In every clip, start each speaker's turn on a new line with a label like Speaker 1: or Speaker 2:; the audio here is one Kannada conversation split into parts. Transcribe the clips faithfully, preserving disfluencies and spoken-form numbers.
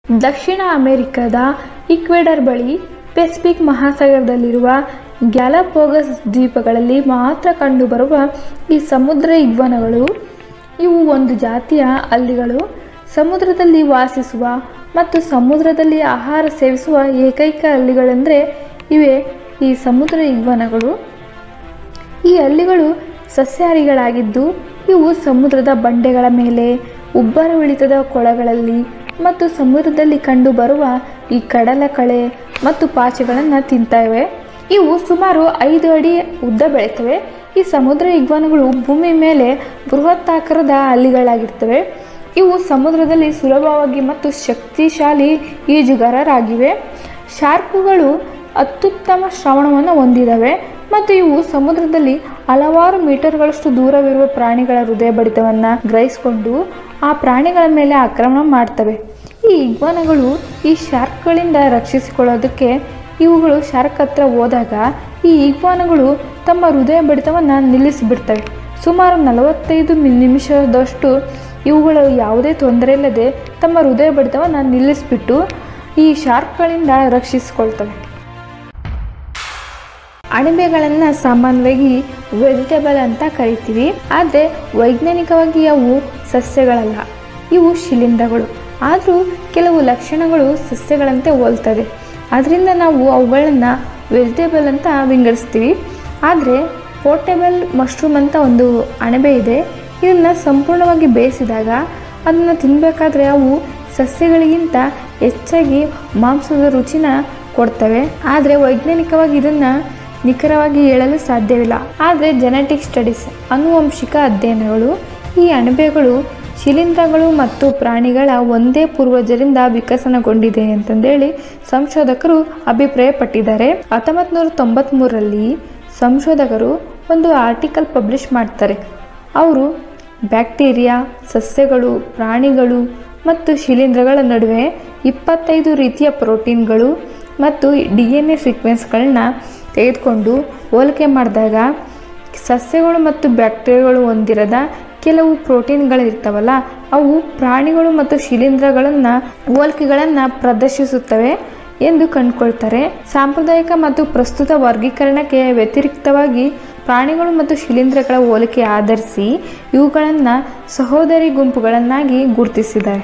Speaker 1: ದಕ್ಷಿಣ ಅಮೆರಿಕದ ಈಕ್ವೆಡರ್ ಬಳಿ ಪೆಸಿಫಿಕ್ ಮಹಾಸಾಗರದಲ್ಲಿರುವ ಗ್ಯಾಲಪಗೋಸ್ ದ್ವೀಪಗಳಲ್ಲಿ ಮಾತ್ರ ಕಂಡುಬರುವ ಈ ಸಮುದ್ರ ಇಗ್ವಾನಗಳು ಇವು ಒಂದು ಜಾತಿಯ ಹಲ್ಲಿಗಳು. ಸಮುದ್ರದಲ್ಲಿ ವಾಸಿಸುವ ಮತ್ತು ಸಮುದ್ರದಲ್ಲಿ ಆಹಾರ ಸೇವಿಸುವ ಏಕೈಕ ಹಲ್ಲಿಗಳೆಂದರೆ ಇವೆ ಈ ಸಮುದ್ರ ಇಗ್ವಾನಗಳು. ಈ ಹಲ್ಲಿಗಳು ಸಸ್ಯಾಹಾರಿಗಳಾಗಿದ್ದು ಇವು ಸಮುದ್ರದ ಬಂಡೆಗಳ ಮೇಲೆ, ಉಬ್ಬರವಿಳಿತದ ಕೊಳಗಳಲ್ಲಿ ಮತ್ತು ಸಮುದ್ರದಲ್ಲಿ ಕಂಡುಬರುವ ಈ ಕಡಲಕಳೆ ಮತ್ತು ಪಾಚಿಗಳನ್ನು ತಿಂತವೆ. ಇವು ಸುಮಾರು ಐದು ಅಡಿ ಉದ್ದ ಬೆಳೆಯುತ್ತವೆ. ಈ ಸಮುದ್ರ ಇಗ್ವಾನಗಳು ಭೂಮಿ ಮೇಲೆ ಬೃಹತ್ತಾಕಾರದ ಹಲ್ಲಿಗಳಾಗಿರ್ತವೆ. ಇವು ಸಮುದ್ರದಲ್ಲಿ ಸುಲಭವಾಗಿ ಮತ್ತು ಶಕ್ತಿಶಾಲಿ ಈಜುಗಾರರಾಗಿವೆ. ಶಾರ್ಕುಗಳು ಅತ್ಯುತ್ತಮ ಶ್ರವಣವನ್ನು ಹೊಂದಿದವೆ ಮತ್ತು ಇವು ಸಮುದ್ರದಲ್ಲಿ ಹಲವಾರು ಮೀಟರ್ಗಳಷ್ಟು ದೂರವಿರುವ ಪ್ರಾಣಿಗಳ ಹೃದಯ ಬಡಿತವನ್ನು ಗ್ರಹಿಸಿಕೊಂಡು ಆ ಪ್ರಾಣಿಗಳ ಮೇಲೆ ಆಕ್ರಮಣ ಮಾಡ್ತವೆ. ಈ ಇಗ್ವಾನಗಳು ಈ ಶಾರ್ಕ್ಗಳಿಂದ ರಕ್ಷಿಸಿಕೊಳ್ಳೋದಕ್ಕೆ ಇವುಗಳು ಶಾರ್ಕ್ ಹತ್ರ ಹೋದಾಗ ಈ ಇಗ್ವಾನಗಳು ತಮ್ಮ ಹೃದಯ ಬಡಿತವನ್ನು ನಿಲ್ಲಿಸಿಬಿಡ್ತವೆ. ಸುಮಾರು ನಲವತ್ತೈದು ನಿಮಿಷದಷ್ಟು ಇವುಗಳು ಯಾವುದೇ ತೊಂದರೆ ಇಲ್ಲದೆ ತಮ್ಮ ಹೃದಯ ಬಡಿತವನ್ನು ನಿಲ್ಲಿಸಿಬಿಟ್ಟು ಈ ಶಾರ್ಕ್ಗಳಿಂದ ರಕ್ಷಿಸಿಕೊಳ್ತವೆ. ಅಣಬೆಗಳನ್ನು ಸಾಮಾನ್ಯವಾಗಿ ವೆಜಿಟೇಬಲ್ ಅಂತ ಕರಿತೀವಿ, ಆದರೆ ವೈಜ್ಞಾನಿಕವಾಗಿ ಅವು ಸಸ್ಯಗಳಲ್ಲ, ಇವು ಶಿಲೀಂಧ್ರಗಳು. ಆದರೂ ಕೆಲವು ಲಕ್ಷಣಗಳು ಸಸ್ಯಗಳಂತೆ ಹೋಲ್ತದೆ, ಅದರಿಂದ ನಾವು ಅವುಗಳನ್ನು ವೆಜಿಟೇಬಲ್ ಅಂತ ವಿಂಗಡಿಸ್ತೀವಿ. ಆದರೆ ಪೋರ್ಟೇಬಲ್ ಮಶ್ರೂಮ್ ಅಂತ ಒಂದು ಅಣಬೆ ಇದೆ. ಇದನ್ನು ಸಂಪೂರ್ಣವಾಗಿ ಬೇಯಿಸಿದಾಗ ಅದನ್ನು ತಿನ್ನಬೇಕಾದ್ರೆ ಅವು ಸಸ್ಯಗಳಿಗಿಂತ ಹೆಚ್ಚಾಗಿ ಮಾಂಸದ ರುಚಿನ ಕೊಡ್ತವೆ. ಆದರೆ ವೈಜ್ಞಾನಿಕವಾಗಿ ಇದನ್ನು ನಿಖರವಾಗಿ ಹೇಳಲು ಸಾಧ್ಯವಿಲ್ಲ. ಆದರೆ ಜೆನೆಟಿಕ್ ಸ್ಟಡೀಸ್ ಆನುವಂಶಿಕ ಅಧ್ಯಯನಗಳು ಈ ಅಣಬೆಗಳು ಶಿಲೀಂಧ್ರಗಳು ಮತ್ತು ಪ್ರಾಣಿಗಳ ಒಂದೇ ಪೂರ್ವಜರಿಂದ ವಿಕಸನಗೊಂಡಿದೆ ಅಂತಂದೇಳಿ ಸಂಶೋಧಕರು ಅಭಿಪ್ರಾಯಪಟ್ಟಿದ್ದಾರೆ. ಹತ್ತೊಂಬತ್ತು ನೂರ ತೊಂಬತ್ತ್ಮೂರರಲ್ಲಿ ಸಂಶೋಧಕರು ಒಂದು ಆರ್ಟಿಕಲ್ ಪಬ್ಲಿಷ್ ಮಾಡ್ತಾರೆ. ಅವರು ಬ್ಯಾಕ್ಟೀರಿಯಾ, ಸಸ್ಯಗಳು, ಪ್ರಾಣಿಗಳು ಮತ್ತು ಶಿಲೀಂಧ್ರಗಳ ನಡುವೆ ಇಪ್ಪತ್ತೈದು ರೀತಿಯ ಪ್ರೋಟೀನ್ಗಳು ಮತ್ತು ಡಿ ಎನ್ ಎ ಸೀಕ್ವೆನ್ಸ್ಗಳನ್ನ ತೆಗೆದುಕೊಂಡು ಹೋಲಿಕೆ ಮಾಡಿದಾಗ ಸಸ್ಯಗಳು ಮತ್ತು ಬ್ಯಾಕ್ಟೀರಿಯಾಗಳು ಹೊಂದಿರದ ಕೆಲವು ಪ್ರೋಟೀನ್ಗಳಿರ್ತಾವಲ್ಲ ಅವು ಪ್ರಾಣಿಗಳು ಮತ್ತು ಶಿಲೀಂಧ್ರಗಳನ್ನು ಹೋಲಿಕೆಗಳನ್ನು ಪ್ರದರ್ಶಿಸುತ್ತವೆ ಎಂದು ಕಂಡುಕೊಳ್ತಾರೆ. ಸಾಂಪ್ರದಾಯಿಕ ಮತ್ತು ಪ್ರಸ್ತುತ ವರ್ಗೀಕರಣಕ್ಕೆ ವ್ಯತಿರಿಕ್ತವಾಗಿ ಪ್ರಾಣಿಗಳು ಮತ್ತು ಶಿಲೀಂಧ್ರಗಳ ಹೋಲಿಕೆ ಆಧರಿಸಿ ಇವುಗಳನ್ನು ಸಹೋದರಿ ಗುಂಪುಗಳನ್ನಾಗಿ ಗುರುತಿಸಿದ್ದಾರೆ.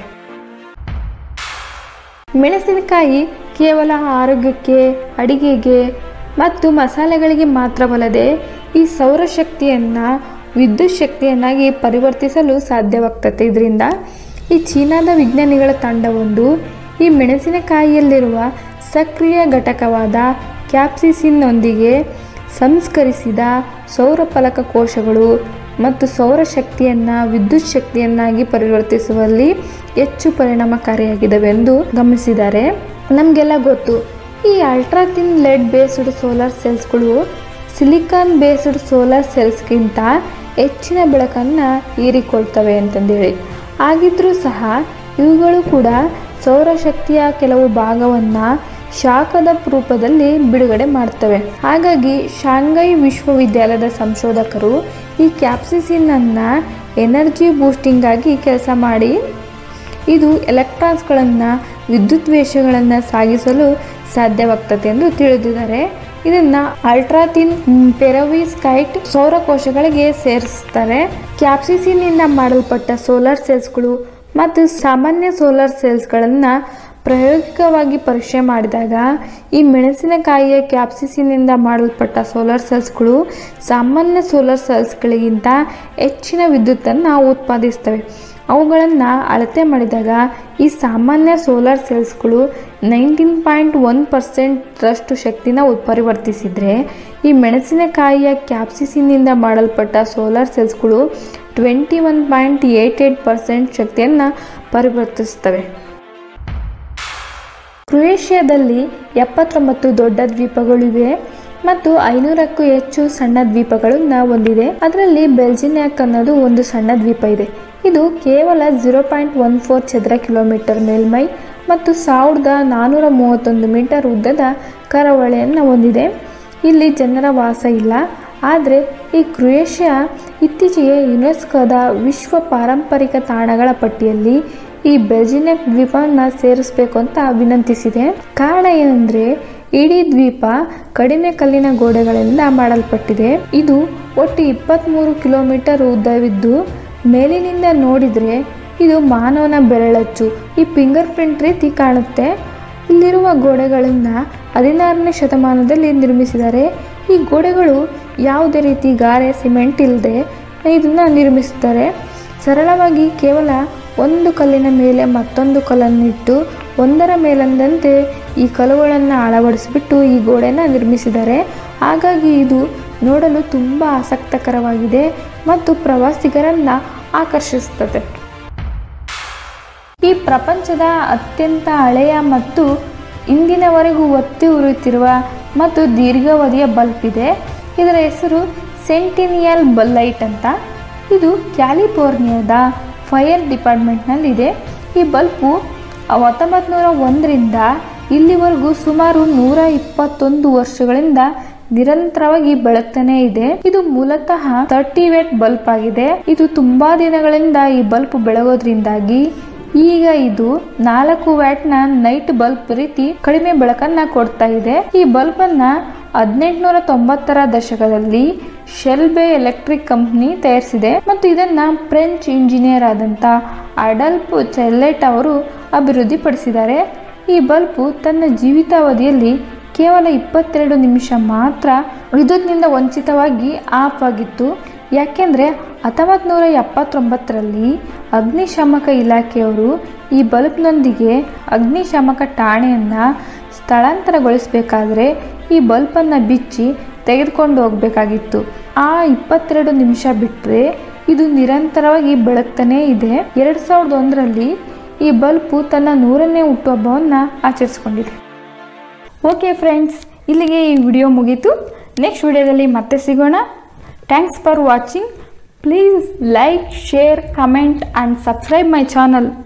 Speaker 1: ಮೆಣಸಿನಕಾಯಿ ಕೇವಲ ಆರೋಗ್ಯಕ್ಕೆ, ಅಡಿಗೆಗೆ ಮತ್ತು ಮಸಾಲೆಗಳಿಗೆ ಮಾತ್ರವಲ್ಲದೆ ಈ ಸೌರಶಕ್ತಿಯನ್ನು ವಿದ್ಯುತ್ ಶಕ್ತಿಯನ್ನಾಗಿ ಪರಿವರ್ತಿಸಲು ಸಾಧ್ಯವಾಗ್ತದೆ. ಇದರಿಂದ ಈ ಚೀನಾದ ವಿಜ್ಞಾನಿಗಳ ತಂಡವೊಂದು ಈ ಮೆಣಸಿನಕಾಯಿಯಲ್ಲಿರುವ ಸಕ್ರಿಯ ಘಟಕವಾದ ಕ್ಯಾಪ್ಸಿಸಿನ್ನೊಂದಿಗೆ ಸಂಸ್ಕರಿಸಿದ ಸೌರಫಲಕ ಕೋಶಗಳು ಮತ್ತು ಸೌರಶಕ್ತಿಯನ್ನು ವಿದ್ಯುತ್ ಶಕ್ತಿಯನ್ನಾಗಿ ಪರಿವರ್ತಿಸುವಲ್ಲಿ ಹೆಚ್ಚು ಪರಿಣಾಮಕಾರಿಯಾಗಿದ್ದಾವೆ ಎಂದು ಗಮನಿಸಿದ್ದಾರೆ. ನಮಗೆಲ್ಲ ಗೊತ್ತು, ಈ ultra thin lead based solar ಸೆಲ್ಸ್ಗಳು ಸಿಲಿಕಾನ್ ಬೇಸ್ಡ್ ಸೋಲಾರ್ ಸೆಲ್ಸ್ಗಿಂತ ಹೆಚ್ಚಿನ ಬೆಳಕನ್ನು ಹೀರಿಕೊಳ್ತವೆ ಅಂತಂದೇಳಿ. ಆಗಿದ್ರೂ ಸಹ ಇವುಗಳು ಕೂಡ ಸೌರಶಕ್ತಿಯ ಕೆಲವು ಭಾಗವನ್ನು ಶಾಖದ ರೂಪದಲ್ಲಿ ಬಿಡುಗಡೆ ಮಾಡ್ತವೆ. ಹಾಗಾಗಿ ಶಾಂಘೈ ವಿಶ್ವವಿದ್ಯಾಲಯದ ಸಂಶೋಧಕರು ಈ ಕ್ಯಾಪ್ಸಿಸಿನನ್ನು ಎನರ್ಜಿ ಬೂಸ್ಟಿಂಗ್ ಆಗಿ ಕೆಲಸ ಮಾಡಿ ಇದು ಎಲೆಕ್ಟ್ರಾನ್ಸ್ಗಳನ್ನು ವಿದ್ಯುತ್ ವೇಷಗಳನ್ನು ಸಾಗಿಸಲು ಸಾಧ್ಯವಾಗ್ತದೆ ಎಂದು ತಿಳಿದಿದ್ದಾರೆ. ಇದನ್ನು ಅಲ್ಟ್ರಾಥಿನ್ ಪೆರೋವಿಸ್ಕೈಟ್ ಸೌರಕೋಶಗಳಿಗೆ ಸೇರಿಸ್ತಾರೆ. ಕ್ಯಾಪ್ಸಿಸಿನಿಂದ ಮಾಡಲ್ಪಟ್ಟ ಸೋಲಾರ್ ಸೆಲ್ಸ್ಗಳು ಮತ್ತು ಸಾಮಾನ್ಯ ಸೋಲಾರ್ ಸೆಲ್ಸ್ಗಳನ್ನು ಪ್ರಾಯೋಗಿಕವಾಗಿ ಪರೀಕ್ಷೆ ಮಾಡಿದಾಗ ಈ ಮೆಣಸಿನಕಾಯಿಯ ಕ್ಯಾಪ್ಸಿಸಿನಿಂದ ಮಾಡಲ್ಪಟ್ಟ ಸೋಲಾರ್ ಸೆಲ್ಸ್ಗಳು ಸಾಮಾನ್ಯ ಸೋಲಾರ್ ಸೆಲ್ಸ್ಗಳಿಗಿಂತ ಹೆಚ್ಚಿನ ವಿದ್ಯುತ್ತನ್ನು ಉತ್ಪಾದಿಸ್ತವೆ. ಅವುಗಳನ್ನು ಅಳತೆ ಮಾಡಿದಾಗ ಈ ಸಾಮಾನ್ಯ ಸೋಲಾರ್ ಸೆಲ್ಸ್ಗಳು ನೈನ್ಟೀನ್ ಪಾಯಿಂಟ್ ಒನ್ ಪರ್ಸೆಂಟ್ರಷ್ಟು ಶಕ್ತಿನ ಪರಿವರ್ತಿಸಿದರೆ ಈ ಮೆಣಸಿನಕಾಯಿಯ ಕ್ಯಾಪ್ಸಿಸಿನಿಂದ ಮಾಡಲ್ಪಟ್ಟ ಸೋಲಾರ್ ಸೆಲ್ಸ್ಗಳು twenty one point eight eight percent ಶಕ್ತಿಯನ್ನು ಪರಿವರ್ತಿಸ್ತವೆ. ಕ್ರೊಯೇಷಿಯಾದಲ್ಲಿ ಎಪ್ಪತ್ತೊಂಬತ್ತು ದೊಡ್ಡ ದ್ವೀಪಗಳಿವೆ ಮತ್ತು ಐನೂರಕ್ಕೂ ಹೆಚ್ಚು ಸಣ್ಣ ದ್ವೀಪಗಳನ್ನು ಹೊಂದಿದೆ. ಅದರಲ್ಲಿ ಬೆಲ್ಜಿನ್ಯಾಕ್ ಅನ್ನೋದು ಒಂದು ಸಣ್ಣ ದ್ವೀಪ ಇದೆ. ಇದು ಕೇವಲ ಝೀರೋ ಪಾಯಿಂಟ್ ಒನ್ ಫೋರ್ ಚದರ ಕಿಲೋಮೀಟರ್ ಮೇಲ್ಮೈ ಮತ್ತು ಸಾವಿರದ ನಾನ್ನೂರ ಮೂವತ್ತೊಂದು ಮೀಟರ್ ಉದ್ದದ ಕರಾವಳಿಯನ್ನು ಹೊಂದಿದೆ. ಇಲ್ಲಿ ಜನರ ವಾಸ ಇಲ್ಲ. ಆದರೆ ಈ ಕ್ರೊಯೇಷಿಯಾ ಇತ್ತೀಚೆಗೆ ಯುನೆಸ್ಕೋದ ವಿಶ್ವ ಪಾರಂಪರಿಕ ತಾಣಗಳ ಪಟ್ಟಿಯಲ್ಲಿ ಈ ಬೆಲ್ಜಿನೆಕ್ ದ್ವೀಪವನ್ನು ಸೇರಿಸಬೇಕು ಅಂತ ವಿನಂತಿಸಿದೆ. ಕಾರಣ ಏನಂದ್ರೆ ಇಡೀ ದ್ವೀಪ ಕಡಿಮೆ ಕಲ್ಲಿನ ಗೋಡೆಗಳಿಂದ ಮಾಡಲ್ಪಟ್ಟಿದೆ. ಇದು ಒಟ್ಟು ಇಪ್ಪತ್ತ್ಮೂರು ಕಿಲೋಮೀಟರ್ ಉದ್ದವಿದ್ದು ಮೇಲಿನಿಂದ ನೋಡಿದರೆ ಇದು ಮಾನವನ ಬೆರಳಚ್ಚು ಈ ಫಿಂಗರ್ ಪ್ರಿಂಟ್ ರೀತಿ ಕಾಣುತ್ತೆ. ಇಲ್ಲಿರುವ ಗೋಡೆಗಳನ್ನು ಹದಿನಾರನೇ ಶತಮಾನದಲ್ಲಿ ನಿರ್ಮಿಸಿದ್ದಾರೆ. ಈ ಗೋಡೆಗಳು ಯಾವುದೇ ರೀತಿ ಗಾರೆ ಸಿಮೆಂಟ್ ಇಲ್ಲದೆ ಇದನ್ನು ನಿರ್ಮಿಸುತ್ತಾರೆ. ಸರಳವಾಗಿ ಕೇವಲ ಒಂದು ಕಲ್ಲಿನ ಮೇಲೆ ಮತ್ತೊಂದು ಕಲ್ಲನ್ನಿಟ್ಟು ಒಂದರ ಮೇಲಂದಂತೆ ಈ ಕಲ್ಲುಗಳನ್ನು ಅಳವಡಿಸಿಬಿಟ್ಟು ಈ ಗೋಡೆನ ನಿರ್ಮಿಸಿದ್ದಾರೆ. ಹಾಗಾಗಿ ಇದು ನೋಡಲು ತುಂಬ ಆಸಕ್ತಿಕರವಾಗಿದೆ ಮತ್ತು ಪ್ರವಾಸಿಗರನ್ನು ಆಕರ್ಷಿಸುತ್ತದೆ. ಈ ಪ್ರಪಂಚದ ಅತ್ಯಂತ ಹಳೆಯ ಮತ್ತು ಇಂದಿನವರೆಗೂ ಒತ್ತಿ ಉರಿಯುತ್ತಿರುವ ಮತ್ತು ದೀರ್ಘಾವಧಿಯ ಬಲ್ಬ್ ಇದೆ. ಇದರ ಹೆಸರು ಸೆಂಟಿನಿಯಲ್ ಲೈಟ್ ಅಂತ. ಇದು ಕ್ಯಾಲಿಫೋರ್ನಿಯಾದ ಫೈರ್ ಡಿಪಾರ್ಟ್ಮೆಂಟ್ನಲ್ಲಿದೆ. ಈ ಬಲ್ಬು ಹತ್ತೊಂಬತ್ತು ನೂರ ಒಂದರಿಂದ ಇಲ್ಲಿವರೆಗೂ ಸುಮಾರು ನೂರ ಇಪ್ಪತ್ತೊಂದು ವರ್ಷಗಳಿಂದ ನಿರಂತರವಾಗಿ ಬೆಳಗ್ತಾನೆ ಇದೆ. ಇದು ಮೂಲತಃ ತರ್ಟಿ ವೇಟ್ ಬಲ್ಬ್ ಆಗಿದೆ. ಇದು ತುಂಬಾ ದಿನಗಳಿಂದ ಈ ಬಲ್ಬ್ ಬೆಳಗೋದ್ರಿಂದಾಗಿ ಈಗ ಇದು ನಾಲ್ಕು ವ್ಯಾಟ್ನ ನೈಟ್ ಬಲ್ಬ್ ರೀತಿ ಕಡಿಮೆ ಬೆಳಕನ್ನ ಕೊಡ್ತಾ ಇದೆ. ಈ ಬಲ್ಬ್ ಅನ್ನ ಹದಿನೆಂಟುನೂರ ತೊಂಬತ್ತರ ದಶಕದಲ್ಲಿ ಶೆಲ್ಬೆ ಎಲೆಕ್ಟ್ರಿಕ್ ಕಂಪನಿ ತಯಾರಿಸಿದೆ ಮತ್ತು ಇದನ್ನ ಫ್ರೆಂಚ್ ಇಂಜಿನಿಯರ್ ಆದಂತ ಅಡಲ್ಫ್ ಚೆಲ್ಲೆಟ್ ಅವರು ಅಭಿವೃದ್ಧಿಪಡಿಸಿದ್ದಾರೆ. ಈ ಬಲ್ಬು ತನ್ನ ಜೀವಿತಾವಧಿಯಲ್ಲಿ ಕೇವಲ ಇಪ್ಪತ್ತೆರಡು ನಿಮಿಷ ಮಾತ್ರ ವಿದ್ಯುತ್ನಿಂದ ವಂಚಿತವಾಗಿ ಆಫ್ ಆಗಿತ್ತು. ಯಾಕೆಂದರೆ ಹತ್ತೊಂಬತ್ತು ನೂರ ಎಪ್ಪತ್ತೊಂಬತ್ತರಲ್ಲಿ ಅಗ್ನಿಶಾಮಕ ಇಲಾಖೆಯವರು ಈ ಬಲ್ಬ್ನೊಂದಿಗೆ ಅಗ್ನಿಶಾಮಕ ಠಾಣೆಯನ್ನು ಸ್ಥಳಾಂತರಗೊಳಿಸಬೇಕಾದ್ರೆ ಈ ಬಲ್ಬನ್ನು ಬಿಚ್ಚಿ ತೆಗೆದುಕೊಂಡು ಹೋಗಬೇಕಾಗಿತ್ತು. ಆ ಇಪ್ಪತ್ತೆರಡು ನಿಮಿಷ ಬಿಟ್ಟರೆ ಇದು ನಿರಂತರವಾಗಿ ಬೆಳಗ್ತಾನೇ ಇದೆ. ಎರಡು ಸಾವಿರದ ಒಂದರಲ್ಲಿ ಈ ಬಲ್ಬು ತನ್ನ ನೂರನೇ ಹುಟ್ಟುಹಬ್ಬವನ್ನು ಆಚರಿಸಿಕೊಂಡಿದೆ. ಓಕೆ ಫ್ರೆಂಡ್ಸ್, ಇಲ್ಲಿಗೆ ಈ ವಿಡಿಯೋ ಮುಗೀತು. ನೆಕ್ಸ್ಟ್ ವಿಡಿಯೋದಲ್ಲಿ ಮತ್ತೆ ಸಿಗೋಣ. Thanks for watching. Please like, share, comment and subscribe my channel.